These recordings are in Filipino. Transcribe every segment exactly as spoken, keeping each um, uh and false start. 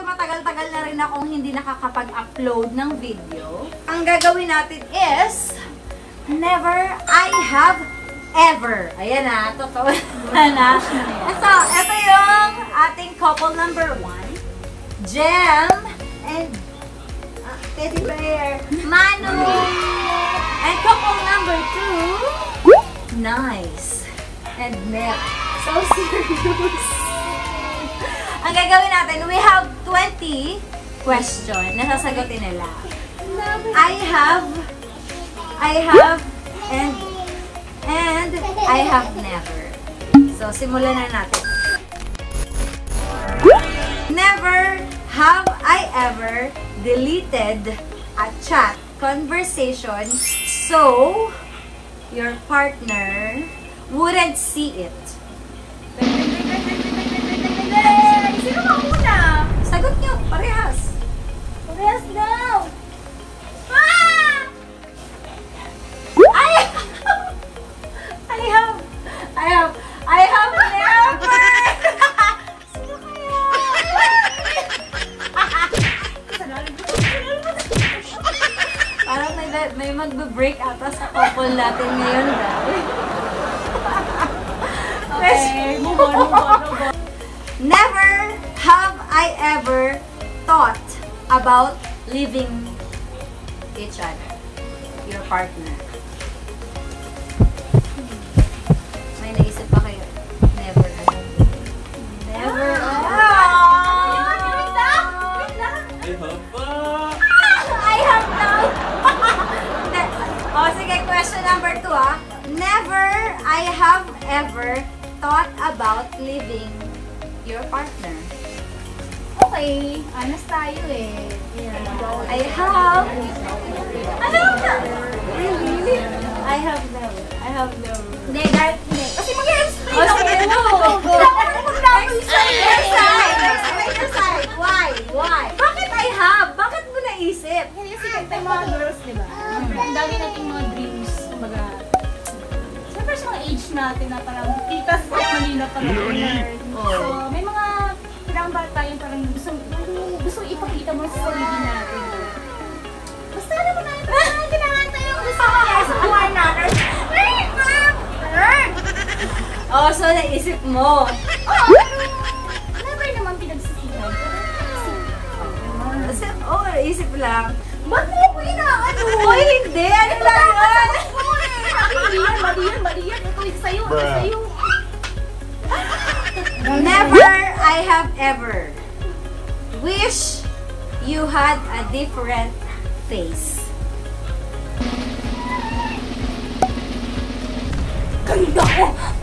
matagal-tagal na rin akong hindi nakakapag-upload ng video. Ang gagawin natin is, never I have ever. Ayan na, totoo na. Ito, ito yung ating couple number one. Jem and uh, Teddy Bear, Manu. And couple number two, Nice and Nep. So serious. Ang gagawin natin, we have twenty questions na sasagutin nila. I have, I have, and, and I have never. So, simulan na natin. Never have I ever deleted a chat conversation so your partner wouldn't see it. Sino ka muna? Sagot niyo, parehas. Parehas daw. Ah! I I have, I have, I have never. Sino kaya? Parang may, may magbe-break ata sa couple natin ngayon, dahil. Okay, move on, move on, move on. Never have I ever thought about leaving each other, your partner. May naisip pa kayo? Never. Never. Wait lang! Wait lang! I have now. Oh, sige, question number two ah. Never I have ever thought about leaving your partner. Okay, honest tayo eh. Yeah. I have. Ano na? Really? I have never. I have never. Hindi, dahil hindi. Kasi mag-explain Oh, ako. sige, no. Kailangan ko mag-explain Next side. Next side. Why? Why? Bakit I have? Bakit mo naisip? Kasi kanta yung mga girls, di ba? Ang dami nating mga dreams. Kumbaga, siyempre sa mga age natin na parang titas at Manila pa na-learn. So, may mga parang bata yung parang gusto, gusto ipakita mo sa sarili natin. Basta alam mo na yung parang kinakanta yung gusto ko kaya sa buhay natin. Oh, so naisip mo. Oo, pero never naman pinagsisihan. Kasi, oh, naisip lang. Ba't mo ko inaano? Oy, hindi. Ano lang yun? Mali yan, mali yan, mali yan. Ito yung sa'yo, ito sa'yo. Never I have ever wish you had a different face. Ganda ko!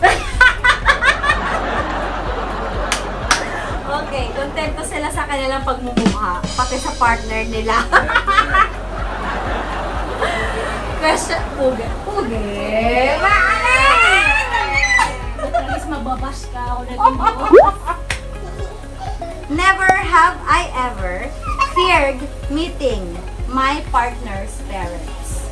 Okay, kontento sila sa kanilang pagmumukha, pati sa partner nila. Question, puge. Puge! At least mababash ka ako na Never have I ever feared meeting my partner's parents.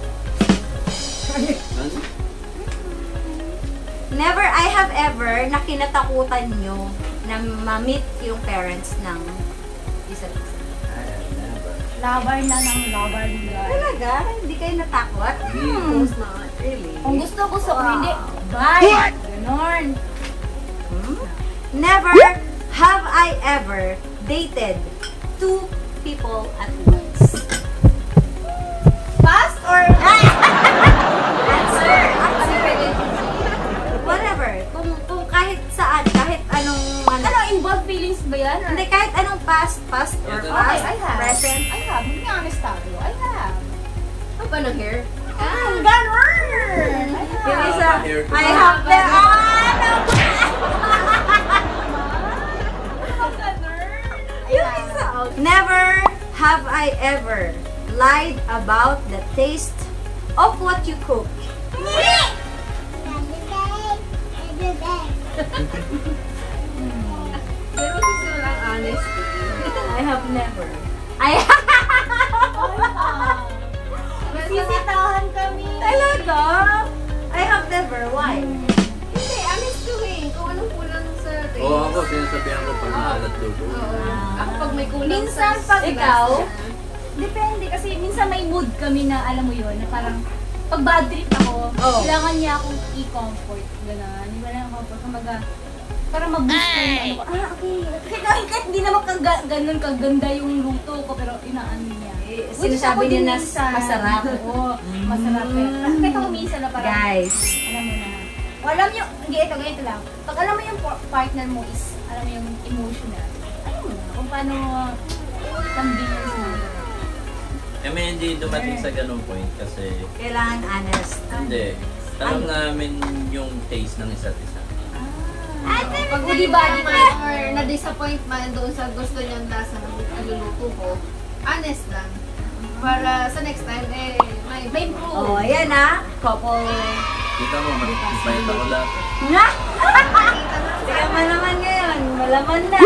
Never I have ever na kinatakutan nyo na ma-meet yung parents ng isa't isa. Lover na ng lover nila. Talaga? Hindi kayo natakot? Hmm. Not really. Kung gusto, gusto. Kung hindi, bye! Ganon. Hmm? Never have I ever dated two people at once. Fast or... Answer! Whatever. Kung, kung kahit saan, kahit anong... Ano, Ano, involved feelings ba yan? Or- hindi, kahit anong past, past or Okay, past, I have. present. I have. Hindi honest tayo. I have. Ano ba ng hair? Ah, ganon! I have. Yung isa, hair ko. I have the... Ah, no! Yung isa, oh. Never have I ever lied about the taste of what you cook. Pero kasi walang honesty. I have never. I Sisitahan kami. Talaga? I have never. Why? Hindi, honest to eh. Kung anong kulang sa taste. Oo, ako, sinasabihan ko pag na maalat luto. Oo. Ako pag may kulang Minsan sa pag Ikaw? Depende kasi minsan may mood kami na alam mo yun, na parang pag bad trip ako, Oo. kailangan niya akong i-comfort. Gano'n. Hindi ba lang comfort? Kumaga, para ma-boost na yung ano ko. Ah, okay. Kahit, kahit, kahit hindi naman kag ganun kaganda yung luto ko, pero inaano niya. Eh, Which sinasabi ako niya din na minsan. masarap. Oo, masarap. Mm. Kahit ako minsan na parang, Guys. alam mo na. O, alam nyo, hindi, ito, ganito lang. Pag alam mo yung par- partner mo is, alam mo yung emotional, alam mo na kung paano lambingin mo. Eh, may hindi dumating sa ganung point kasi Kailangan honest. hindi. Alam namin yung taste ng isa't isa. Ah, Pag Di di ba, ba, di ba? or na-disappoint man doon sa gusto niyang lasa ng niluluto ko, honest lang. Para sa next time, eh, may, may proof. Oh, ayan ah. Couple. Kita mo, mag-bite ako lahat. Nga! Tingnan mo naman ngayon. Malaman na.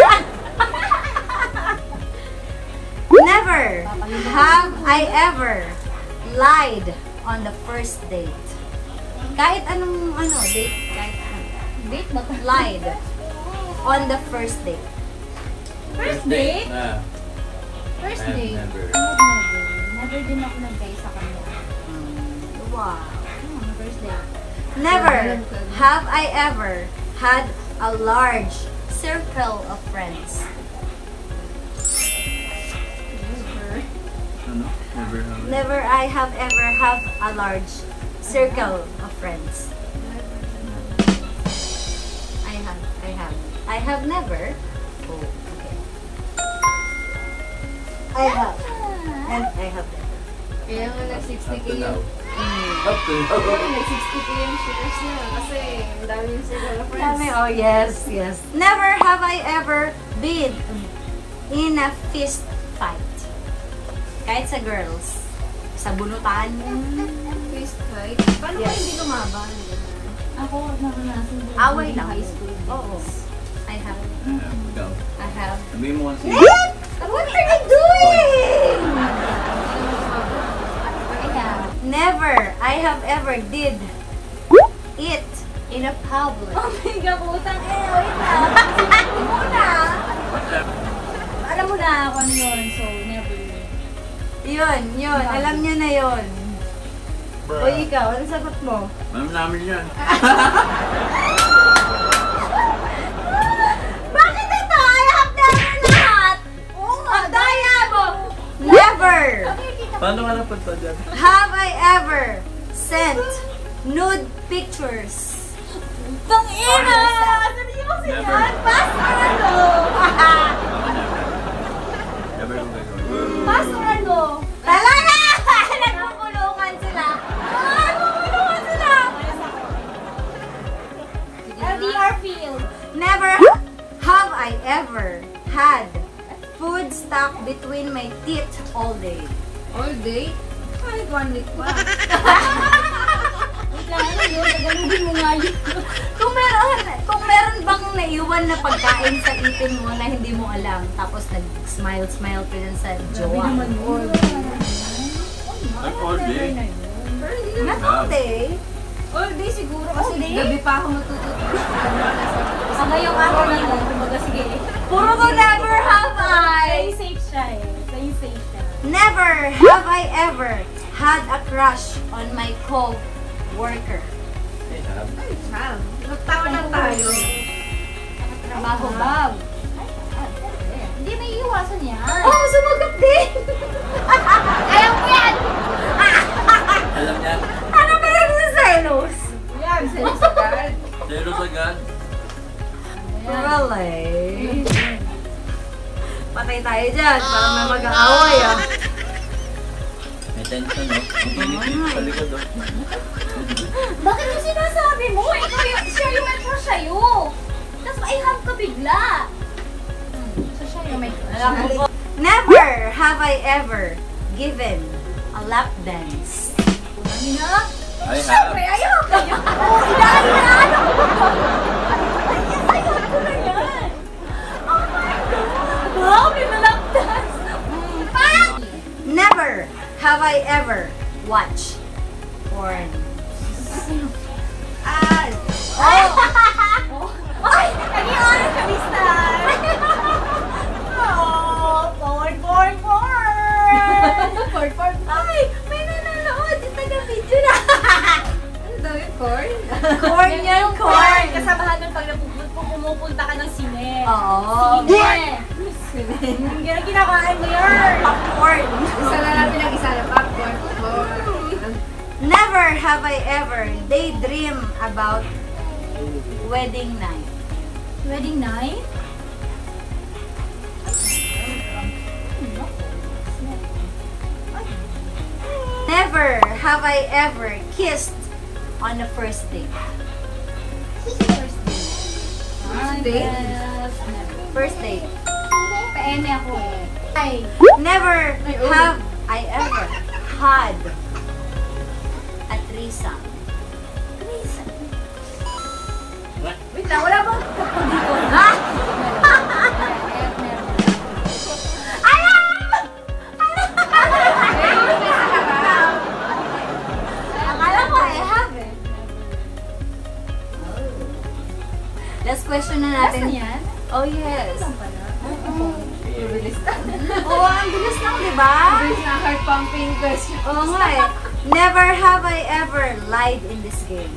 Never have I ever lied on the first date. Kahit anong ano, date, kahit ano. Date ba? Lied on the first date. First date? Ah, First I have date? never. I have never. Never din ako nag-gay sa kanya. Wow. Hmm, first date. Never have I ever had a large circle of friends. Ano? Never have. Never I have ever have a large circle of friends. I have, I have. I have never. Oh, okay. I have. And I have never. Kaya nga nag-sixty Up K to now. yung... Up to now. nag-sixty K yung shares niya. Kasi ang dami yung circle of friends. Dami, oh yes, yes. Never have I ever been in a fist fight. Kahit sa girls. Sa bunutan. Fist fight. Paano ba Yes. hindi lumaban? Ako, naranasan din. Away lang. High school. Oo. I have. I have. Ikaw. I have. Sabihin mo kasi. What are you doing? Kaya, Never I have ever did it in a public. oh my God, putang eh, wait lang. Ano muna? Alam mo na ako ano yun, so never. Yun, yun. Alam niyo na yun. O ikaw, ano sagot mo? Alam namin yan. Bakit ito? I have never lahat! Oo nga, daya mo! Never Paano ka napunta dyan? have I ever sent nude pictures. Tang ina! Sabi niyo kasi Never. yan, pass or ano? Never ko gagawin. Pass or ano? Talaga! Nagpupulungan sila. Ah, nagpupulungan sila. L D R field. Never have I ever had food stuck between my teeth all day. All day? Kahit one week pa. Wait lang, ano yun? Tagalogin mo nga yun. Kung meron, kung meron bang naiwan na pagkain sa ipin mo na hindi mo alam, tapos nag-smile-smile ka dyan sa jowa. Like all day. Pero hindi naman. Not all day. All day siguro kasi All day? gabi pa ako matutulog. Sa ngayong araw na lang, kumbaga sige. Puro ko never have I. Stay safe siya eh. Stay safe siya. Never have I ever had a crush on my co-worker. I have. Ay, Sam. Nagtawa lang tayo. Trabaho ba? Hindi, may iwasan yan. Oh, sumagot din! Ayaw ko yan! Alam niya. Ano ba yung selos? Yan, selos agad. Selos agad. Really? Patay tayo dyan. Parang may mag-aaway ah. May tension, no? Ang init sa likod, oh. Bakit yung sinasabi mo? Ikaw yung, siya yung may crush sa'yo. Tapos I have ka bigla. So siya yung may crush. Never have I ever given a lap dance. Ano na? I have. Siyempre, ayaw ko yun. Oo, inaayaan ako. Ayaw ko na yan. Oh my God. Wow, may malap dance. Mm, parang... Never have I ever watched porn. Ah! Oh! Oh! Ay! Naging honest kami, Star! Corn? Corn yan, corn! Kasabahan nun pag napupun- kung pumupunta ka ng sine. Oo. Sine! Sine! Kinakain mo yun! Popcorn! Isa na natin ang isa na popcorn. Never have I ever daydream about wedding night. Wedding night? Never have I ever kissed on the first date. First date? First date. Pa-eme ako eh. Ay, Never Ay, oh. have I ever had a threesome. wait lang, wala bang kapag dito? Ha? Akala ko I have eh. Last question na natin. Nasaan yan? Oh yes. Saan pala? Bilis na. Oo, ang bilis lang, di ba? Bilis na heart pumping question. Oo nga eh. Never have I ever lied in this game.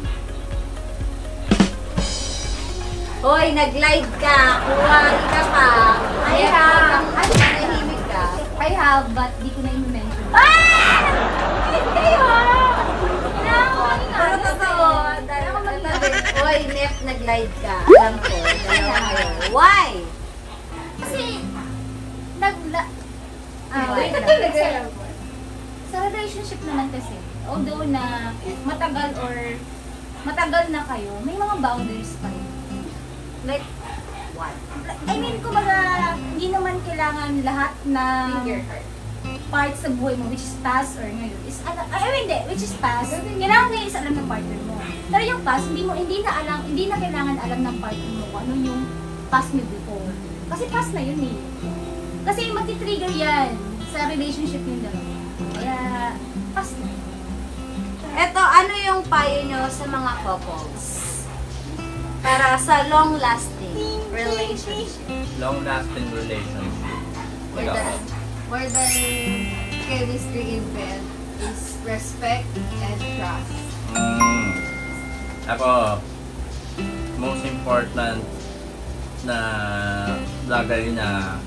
Hoy, nag-lied ka. Kuwari ka pa. I have. Ay, manahimik ka. I have, but di ko na i-mention. Ah! Hindi ah! Kailangan ko Pero totoo. Hoy, Nep, nag-lied ka. Alam ko. Dalawa kayo. Why? Kasi, nag... Ah, wait Why? lang. Kasi, sa relationship naman kasi, although na matagal or matagal na kayo, may mga boundaries pa rin. Like, what? I mean, kumbaga, hindi naman kailangan lahat na Finger heart. parts sa buhay mo, which is past or ngayon, is alam, ay, I mean, hindi, which is past, kailangan ngayon is alam ng partner mo. Pero yung past, hindi mo, hindi na alam, hindi na kailangan alam ng partner mo kung ano yung past mo before. Kasi past na yun eh. Kasi magti-trigger yan sa relationship yung dalawa. Kaya, past na. Eto, ano yung payo nyo sa mga couples? Para sa long-lasting relationship. Long-lasting relationship. More Wala than, ko. more than chemistry in bed is respect and trust. Mm. Ako, most important na bagay na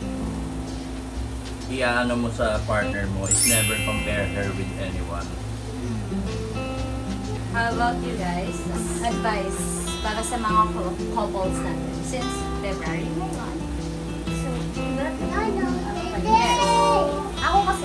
iaano mo sa partner mo is never compare her with anyone. How about you guys? Advice para sa mga cou- couples natin since February ngayon. So, siguro, ano, yes. Ako kasi,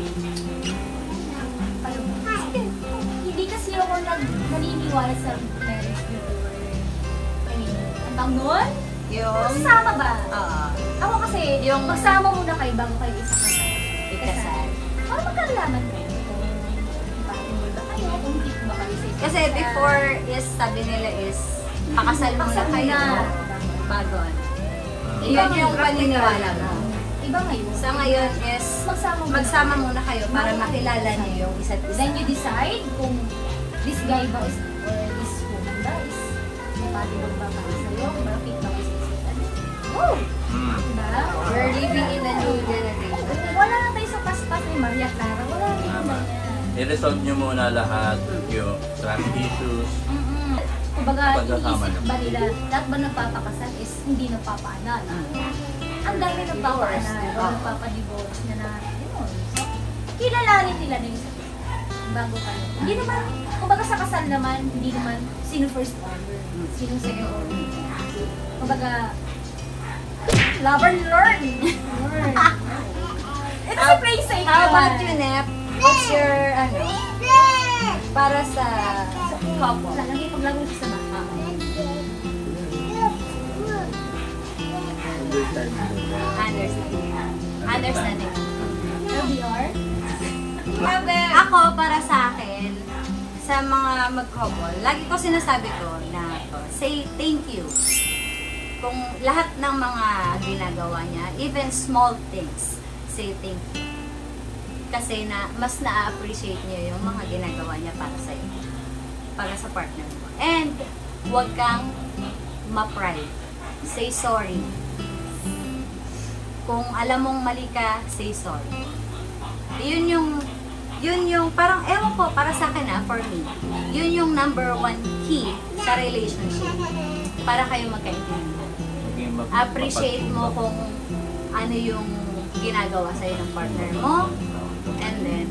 ano ba? Hindi kasi ako nag naniniwala sa marriage before. I mean, ang tawag nun? Yung, Magsama ba? ah, Ako kasi, Yung- magsama muna kayo bago kayo isa kasal. ikasal. Para magkalaman kayo kung compatible ba kayo, kung fit ba kayo sa isa't Kasi isa. before is, sabi nila is, pakasal muna Pakasal kayo muna. bago. Mm. Yun yung paniniwala mo. Iba ngayon. Sa ngayon is, magsama muna. magsama muna kayo para makilala niyo yung isa't isa. Then you decide kung this guy ba is, or this woman ba is compatible ba para sa'yo, kung ba fit ba kayo sa isa't isa. Woo! Mm. Diba? We're living in a new generation. Wala na tayo sa paspas ni Maria Clara. Wala na yung Tama. ganyan. I-resolve nyo muna lahat yung trust issues. Mm-mm. Kumbaga, Pagkasama iniisip niyo. ba nila, lahat ba nagpapakasal is hindi nagpapaanan? Ang dami nagpapaanan o Oo. nagpapadivorce na na, yun. So, kilalanin nila na yung isa't isa bago kayo. Hindi naman, kumbaga sa kasal naman, hindi naman sino first order, sino second order. Kumbaga, love and learn. Learn. Ito si play safe How about yun. you, Nep? What's your, ano, para sa couple? Lagi paglaro siya sa bata. Understanding. Understanding. L D R? Ako, para sa akin, sa mga mag-couple, lagi ko sinasabi ko na say thank you. Kung lahat ng mga ginagawa niya, even small things, say thank you. Kasi na, mas na-appreciate niyo yung mga ginagawa niya para sa iyo. Para sa partner mo. And, huwag kang ma-pride. Say sorry. Kung alam mong mali ka, say sorry. Yun yung yun yung, parang, ewan ko, para sa akin ah, for me, yun yung number one key sa relationship para kayo magkaintindihan. Maging mag- Appreciate mo mapagkumbak. kung ano yung ginagawa sa'yo ng partner mo, and then,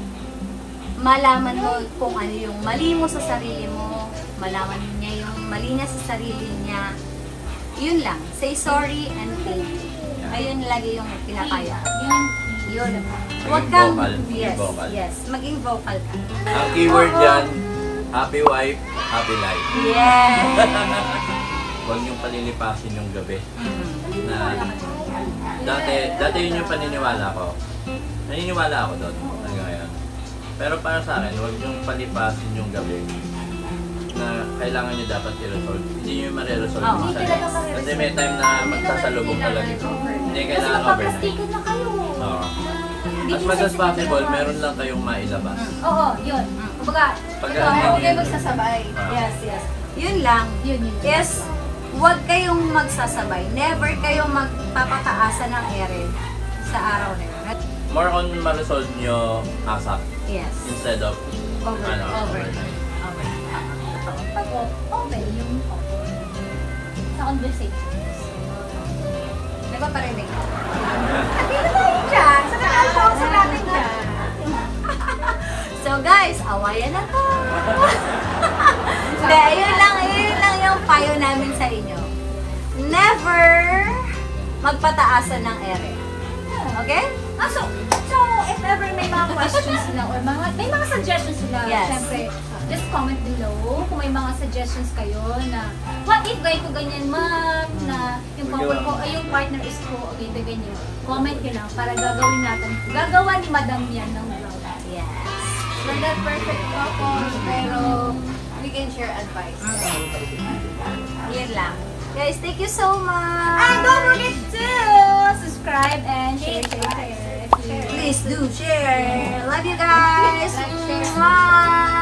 malaman mo kung ano yung mali mo sa sarili mo, malaman niya yung mali niya sa sarili niya. Yun lang. Say sorry and thank you. Ayun lagi yung pinakaya. Yan. Yun. Maging Huwag kang, vocal. Maging yes, vocal. yes, maging vocal ka. Ang keyword dyan, happy wife, happy life. Yes. Huwag niyong palilipasin yung gabi. Mm. Na, dati, dati yun yung paniniwala ko. Naniniwala ako doon. Hanggang ngayon. Pero para sa akin, huwag niyong palipasin yung gabi na kailangan niyo dapat i-resolve. Hindi niyo ma-resolve Oo. yung Hindi isa. talaga ma-resolve. Kasi may time na magsasalubong talaga. Hindi Kasi kailangan overnight. magpaplastikan na kayo. Oo. Hindi As niyo much as sexy possible, ginagawa. meron lang kayong mailabas. Oo, yun. Kumbaga, Pag ito, ano Huwag kayo yun, magsasabay. ah, Yes, yes. Yun lang. yun, yun. yun. Yes, huwag kayong magsasabay. Never kayong magpapataasa ng ere sa araw na yun. more on ma-resolve nyo ASAP Yes. instead of Over, ano, over. overnight. Over. Totoo. Pag open, yung open. Sa conversations. Nagpaparinig ka. Hindi na tayo dyan. Sa nakakausa natin dyan. So guys, awayan na to. Hindi, yun lang, yun lang yung payo namin sa inyo. Never magpataasan ng ere. Okay? Ah, so, so, if ever may mga questions sila or mga, may mga suggestions sila, Yes. syempre, just comment below kung may mga suggestions kayo na, what if ganito ganyan, ma'am, na yung couple ko, ay yung partner is ko, ganito ganyan. Comment nyo lang para gagawin natin. Gagawa ni Madam yan ng vlog. Yes. We're not perfect couple, pero we can share advice. Yun lang. Guys, thank you so much. And don't forget to subscribe and share, share, share. Please do share. Love you guys. Like, share. Mwah.